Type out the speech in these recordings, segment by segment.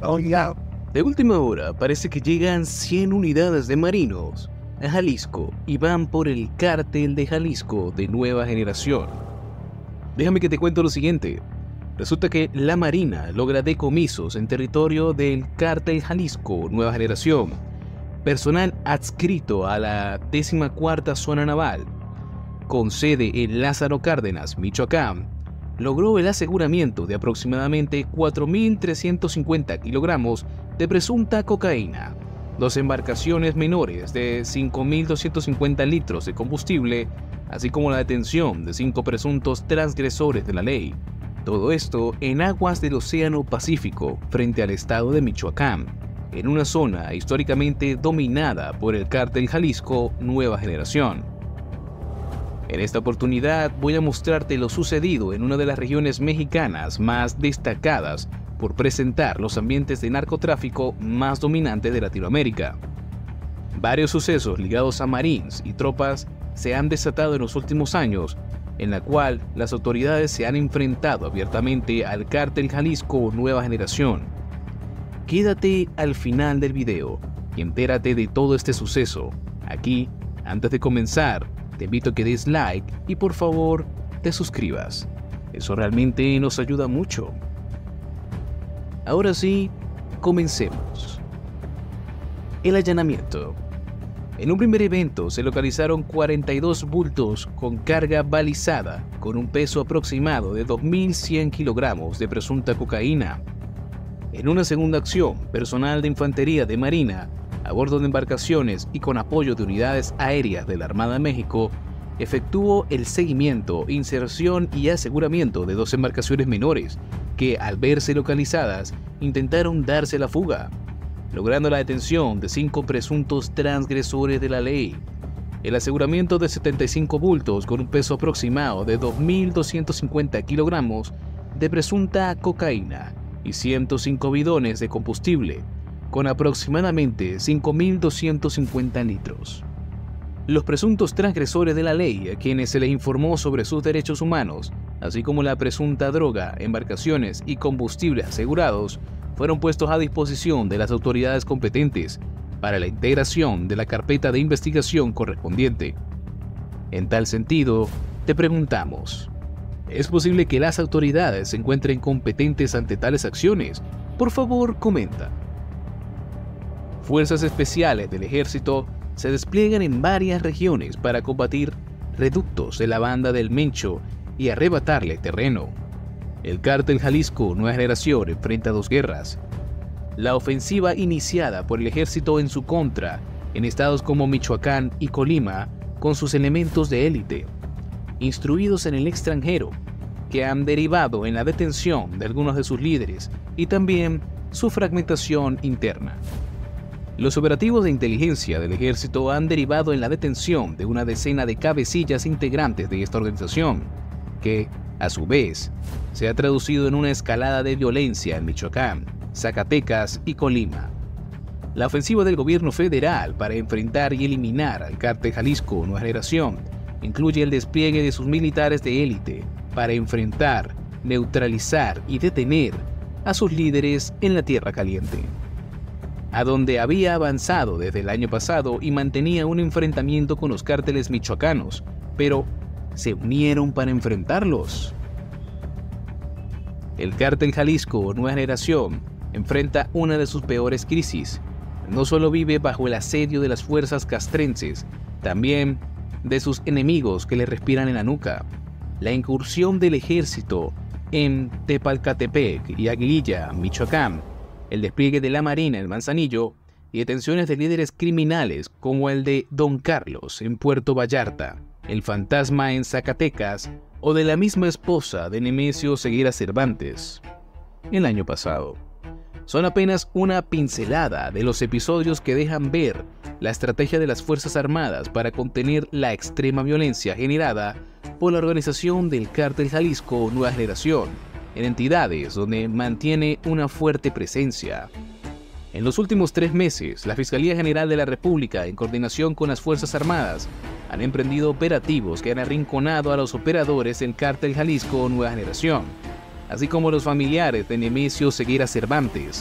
Oiga, de última hora parece que llegan 100 unidades de marinos a Jalisco y van por el cártel de Jalisco de nueva generación. Déjame que te cuento lo siguiente. Resulta que la Marina logra decomisos en territorio del cártel Jalisco Nueva Generación. Personal adscrito a la 14ª Zona Naval, con sede en Lázaro Cárdenas, Michoacán, logró el aseguramiento de aproximadamente 4.350 kilogramos de presunta cocaína, 2 embarcaciones menores de 5.250 litros de combustible, así como la detención de 5 presuntos transgresores de la ley. Todo esto en aguas del Océano Pacífico, frente al estado de Michoacán, en una zona históricamente dominada por el cártel Jalisco Nueva Generación. En esta oportunidad voy a mostrarte lo sucedido en una de las regiones mexicanas más destacadas por presentar los ambientes de narcotráfico más dominantes de Latinoamérica. Varios sucesos ligados a Marines y tropas se han desatado en los últimos años, en la cual las autoridades se han enfrentado abiertamente al cártel Jalisco Nueva Generación. Quédate al final del video y entérate de todo este suceso. Aquí, antes de comenzar, te invito a que des like y por favor te suscribas. Eso realmente nos ayuda mucho. Ahora sí, comencemos. El allanamiento. En un primer evento se localizaron 42 bultos con carga balizada con un peso aproximado de 2.100 kilogramos de presunta cocaína. En una segunda acción, personal de infantería de Marina, a bordo de embarcaciones y con apoyo de unidades aéreas de la Armada de México, efectuó el seguimiento, inserción y aseguramiento de 2 embarcaciones menores que, al verse localizadas, intentaron darse la fuga, logrando la detención de 5 presuntos transgresores de la ley, el aseguramiento de 75 bultos con un peso aproximado de 2.250 kilogramos de presunta cocaína y 105 bidones de combustible, con aproximadamente 5.250 litros. Los presuntos transgresores de la ley, a quienes se les informó sobre sus derechos humanos, así como la presunta droga, embarcaciones y combustible asegurados, fueron puestos a disposición de las autoridades competentes para la integración de la carpeta de investigación correspondiente. En tal sentido, te preguntamos, ¿es posible que las autoridades se encuentren competentes ante tales acciones? Por favor, comenta. Fuerzas especiales del ejército se despliegan en varias regiones para combatir reductos de la banda del Mencho y arrebatarle terreno. El cártel Jalisco Nueva Generación enfrenta 2 guerras. La ofensiva iniciada por el ejército en su contra en estados como Michoacán y Colima con sus elementos de élite, instruidos en el extranjero, que han derivado en la detención de algunos de sus líderes y también su fragmentación interna. Los operativos de inteligencia del ejército han derivado en la detención de una decena de cabecillas integrantes de esta organización, que, a su vez, se ha traducido en una escalada de violencia en Michoacán, Zacatecas y Colima. La ofensiva del gobierno federal para enfrentar y eliminar al cártel Jalisco Nueva Generación incluye el despliegue de sus militares de élite para enfrentar, neutralizar y detener a sus líderes en la Tierra Caliente, a donde había avanzado desde el año pasado y mantenía un enfrentamiento con los cárteles michoacanos, pero se unieron para enfrentarlos. El cártel Jalisco Nueva Generación enfrenta una de sus peores crisis. No solo vive bajo el asedio de las fuerzas castrenses, también de sus enemigos que le respiran en la nuca. La incursión del ejército en Tepalcatepec y Aguililla, Michoacán, el despliegue de la Marina en Manzanillo y detenciones de líderes criminales como el de Don Carlos en Puerto Vallarta, el Fantasma en Zacatecas o de la misma esposa de Nemesio Ceguera Cervantes el año pasado. Son apenas una pincelada de los episodios que dejan ver la estrategia de las Fuerzas Armadas para contener la extrema violencia generada por la organización del cártel Jalisco Nueva Generación en entidades donde mantiene una fuerte presencia. En los últimos 3 meses, la Fiscalía General de la República, en coordinación con las Fuerzas Armadas, han emprendido operativos que han arrinconado a los operadores del cártel Jalisco Nueva Generación, así como los familiares de Nemesio Ceguera Cervantes,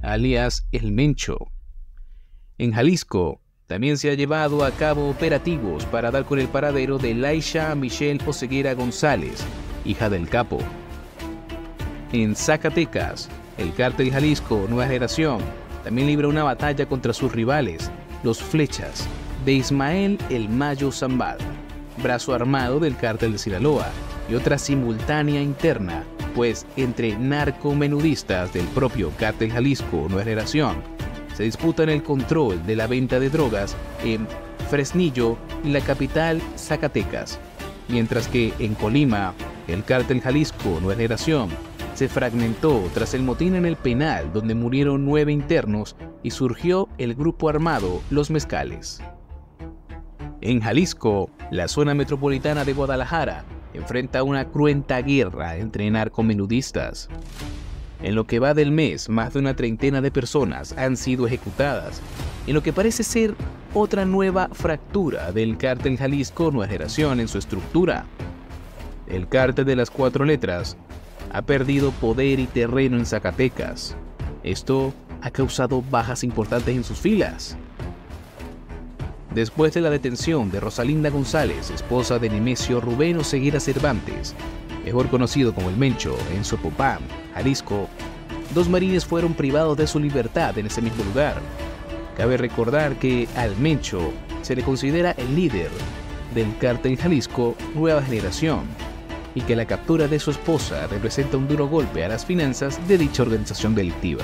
alias El Mencho. En Jalisco, también se ha llevado a cabo operativos para dar con el paradero de Laisha Michelle Oseguera González, hija del capo. En Zacatecas, el Cártel Jalisco Nueva Generación también libra una batalla contra sus rivales, los Flechas, de Ismael El Mayo Zambada, brazo armado del Cártel de Sinaloa, y otra simultánea interna, pues entre narcomenudistas del propio Cártel Jalisco Nueva Generación se disputan el control de la venta de drogas en Fresnillo y la capital Zacatecas, mientras que en Colima, el Cártel Jalisco Nueva Generación se fragmentó tras el motín en el penal donde murieron 9 internos y surgió el grupo armado Los Mezcales. En Jalisco, la zona metropolitana de Guadalajara enfrenta una cruenta guerra entre narcomenudistas. En lo que va del mes, más de una treintena de personas han sido ejecutadas, en lo que parece ser otra nueva fractura del Cártel Jalisco Nueva Generación en su estructura. El Cártel de las 4 letras ha perdido poder y terreno en Zacatecas. Esto ha causado bajas importantes en sus filas. Después de la detención de Rosalinda González, esposa de Nemesio Rubén Oseguera Cervantes, mejor conocido como El Mencho, en Sopopán, Jalisco, 2 marines fueron privados de su libertad en ese mismo lugar. Cabe recordar que al Mencho se le considera el líder del Cártel Jalisco Nueva Generación y que la captura de su esposa representa un duro golpe a las finanzas de dicha organización delictiva.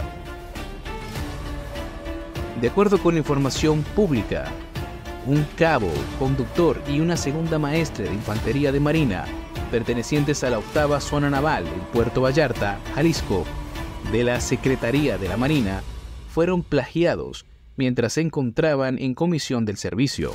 De acuerdo con información pública, un cabo, conductor y una segunda maestre de infantería de marina pertenecientes a la 8ª Zona Naval en Puerto Vallarta, Jalisco, de la Secretaría de la Marina, fueron plagiados mientras se encontraban en comisión del servicio.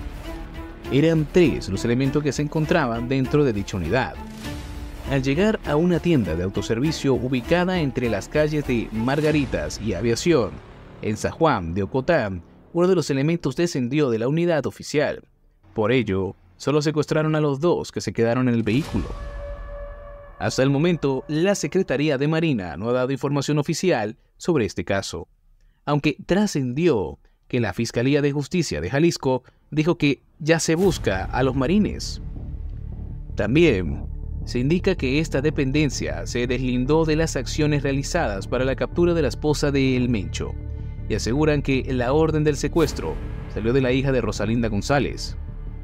Eran 3 los elementos que se encontraban dentro de dicha unidad. Al llegar a una tienda de autoservicio ubicada entre las calles de Margaritas y Aviación, en San Juan de Ocotán, uno de los elementos descendió de la unidad oficial. Por ello, solo secuestraron a los 2 que se quedaron en el vehículo. Hasta el momento, la Secretaría de Marina no ha dado información oficial sobre este caso, aunque trascendió que la Fiscalía de Justicia de Jalisco dijo que ya se busca a los marines. También se indica que esta dependencia se deslindó de las acciones realizadas para la captura de la esposa de El Mencho, y aseguran que la orden del secuestro salió de la hija de Rosalinda González.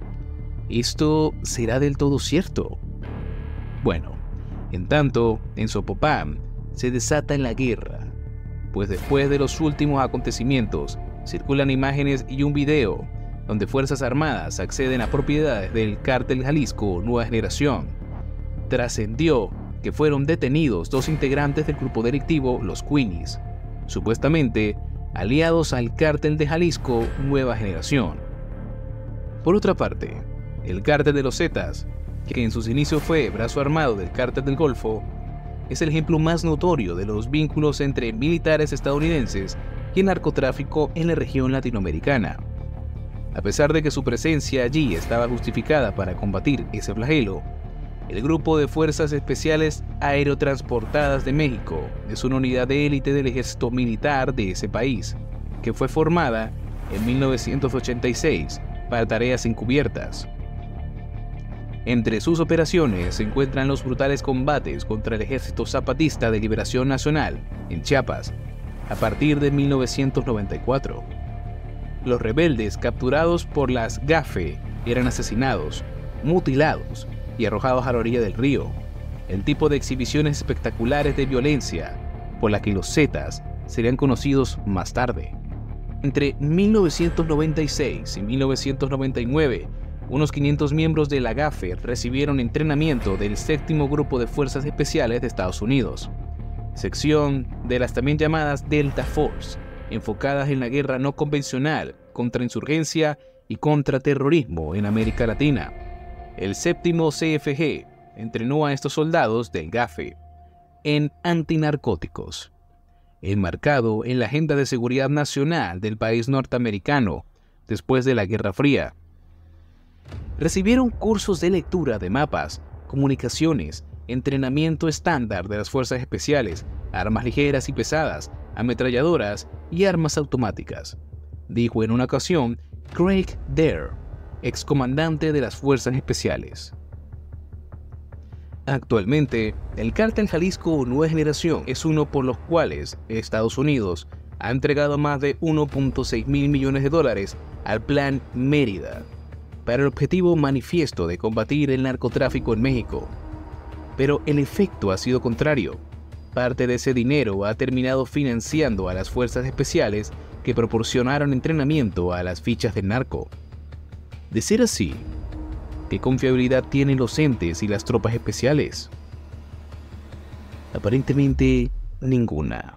¿Esto será del todo cierto? Bueno, en tanto, en Sopopán se desata la guerra, pues después de los últimos acontecimientos circulan imágenes y un video donde Fuerzas Armadas acceden a propiedades del Cártel Jalisco Nueva Generación. Trascendió que fueron detenidos 2 integrantes del grupo delictivo Los Queenies, supuestamente aliados al Cártel de Jalisco Nueva Generación. Por otra parte, el Cártel de los Zetas, que en sus inicios fue brazo armado del Cártel del Golfo, es el ejemplo más notorio de los vínculos entre militares estadounidenses y el narcotráfico en la región latinoamericana. A pesar de que su presencia allí estaba justificada para combatir ese flagelo, el Grupo de Fuerzas Especiales Aerotransportadas de México es una unidad de élite del ejército militar de ese país, que fue formada en 1986 para tareas encubiertas. Entre sus operaciones se encuentran los brutales combates contra el Ejército Zapatista de Liberación Nacional en Chiapas a partir de 1994. Los rebeldes capturados por las GAFE eran asesinados, mutilados y arrojados a la orilla del río, el tipo de exhibiciones espectaculares de violencia por la que los Zetas serían conocidos más tarde. Entre 1996 y 1999, unos 500 miembros de la GAFE recibieron entrenamiento del 7º Grupo de Fuerzas Especiales de Estados Unidos, sección de las también llamadas Delta Force, enfocadas en la guerra no convencional, contrainsurgencia y contraterrorismo en América Latina. El 7º CFG entrenó a estos soldados del GAFE en antinarcóticos, enmarcado en la agenda de seguridad nacional del país norteamericano después de la Guerra Fría. Recibieron cursos de lectura de mapas, comunicaciones, entrenamiento estándar de las fuerzas especiales, armas ligeras y pesadas, ametralladoras y armas automáticas, dijo en una ocasión Craig Dare, excomandante de las Fuerzas Especiales. Actualmente, el Cártel Jalisco Nueva Generación es uno por los cuales Estados Unidos ha entregado más de 1.6 mil millones de dólares al Plan Mérida, para el objetivo manifiesto de combatir el narcotráfico en México. Pero el efecto ha sido contrario. Parte de ese dinero ha terminado financiando a las fuerzas especiales que proporcionaron entrenamiento a las fichas del narco. De ser así, ¿qué confiabilidad tienen los entes y las tropas especiales? Aparentemente, ninguna.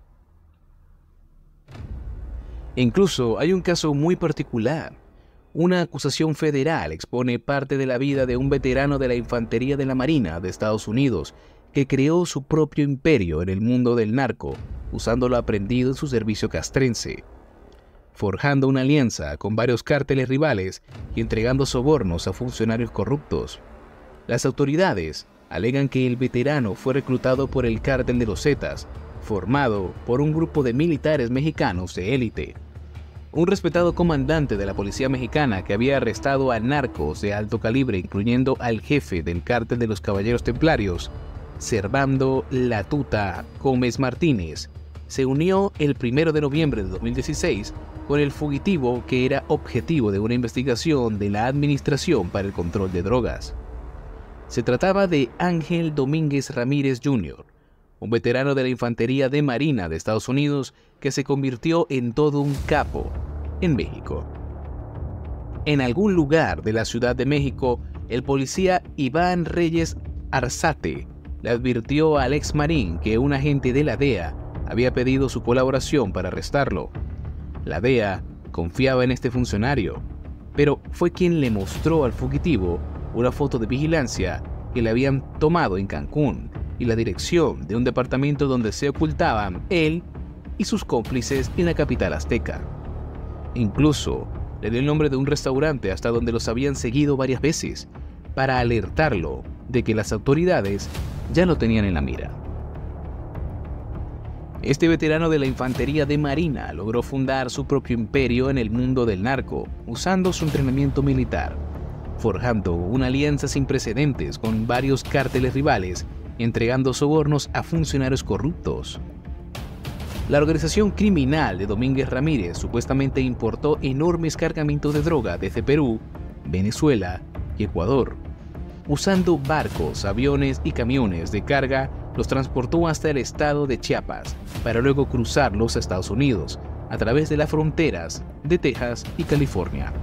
Incluso hay un caso muy particular. Una acusación federal expone parte de la vida de un veterano de la Infantería de la Marina de Estados Unidos que creó su propio imperio en el mundo del narco, usando lo aprendido en su servicio castrense, forjando una alianza con varios cárteles rivales y entregando sobornos a funcionarios corruptos. Las autoridades alegan que el veterano fue reclutado por el Cártel de los Zetas, formado por un grupo de militares mexicanos de élite. Un respetado comandante de la policía mexicana que había arrestado a narcos de alto calibre, incluyendo al jefe del Cártel de los Caballeros Templarios, Servando La Tuta Gómez Martínez, se unió el 1 de noviembre de 2016 con el fugitivo que era objetivo de una investigación de la Administración para el Control de Drogas. Se trataba de Ángel Domínguez Ramírez Jr., un veterano de la Infantería de Marina de Estados Unidos que se convirtió en todo un capo en México. En algún lugar de la Ciudad de México, el policía Iván Reyes Arzate le advirtió al ex marín que un agente de la DEA había pedido su colaboración para arrestarlo. La DEA confiaba en este funcionario, pero fue quien le mostró al fugitivo una foto de vigilancia que le habían tomado en Cancún y la dirección de un departamento donde se ocultaban él y sus cómplices en la capital azteca. Incluso le dio el nombre de un restaurante hasta donde los habían seguido varias veces para alertarlo de que las autoridades ya lo tenían en la mira. Este veterano de la Infantería de Marina logró fundar su propio imperio en el mundo del narco, usando su entrenamiento militar, forjando una alianza sin precedentes con varios cárteles rivales, entregando sobornos a funcionarios corruptos. La organización criminal de Domínguez Ramírez supuestamente importó enormes cargamentos de droga desde Perú, Venezuela y Ecuador. Usando barcos, aviones y camiones de carga, los transportó hasta el estado de Chiapas, para luego cruzarlos a Estados Unidos, a través de las fronteras de Texas y California.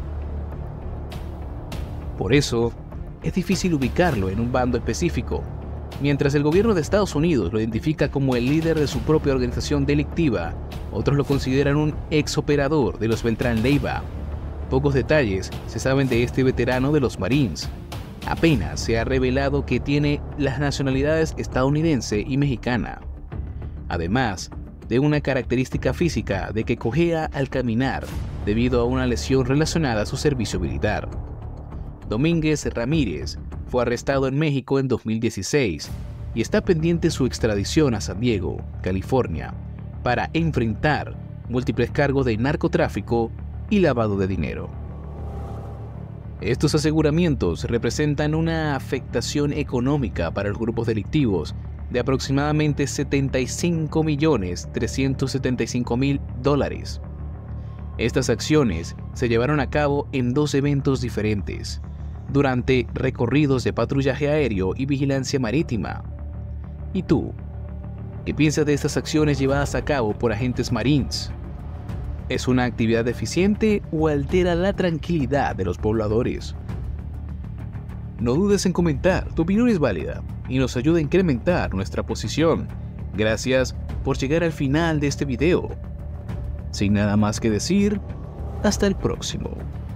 Por eso, es difícil ubicarlo en un bando específico. Mientras el gobierno de Estados Unidos lo identifica como el líder de su propia organización delictiva, otros lo consideran un ex-operador de los Beltrán Leiva. Pocos detalles se saben de este veterano de los Marines. Apenas se ha revelado que tiene las nacionalidades estadounidense y mexicana, además de una característica física de que cojea al caminar debido a una lesión relacionada a su servicio militar. Domínguez Ramírez fue arrestado en México en 2016 y está pendiente su extradición a San Diego, California, para enfrentar múltiples cargos de narcotráfico y lavado de dinero. Estos aseguramientos representan una afectación económica para los grupos delictivos de aproximadamente $75.375.000. Estas acciones se llevaron a cabo en 2 eventos diferentes, durante recorridos de patrullaje aéreo y vigilancia marítima. ¿Y tú? ¿Qué piensas de estas acciones llevadas a cabo por agentes Marines? ¿Es una actividad eficiente o altera la tranquilidad de los pobladores? No dudes en comentar, tu opinión es válida y nos ayuda a incrementar nuestra posición. Gracias por llegar al final de este video. Sin nada más que decir, hasta el próximo.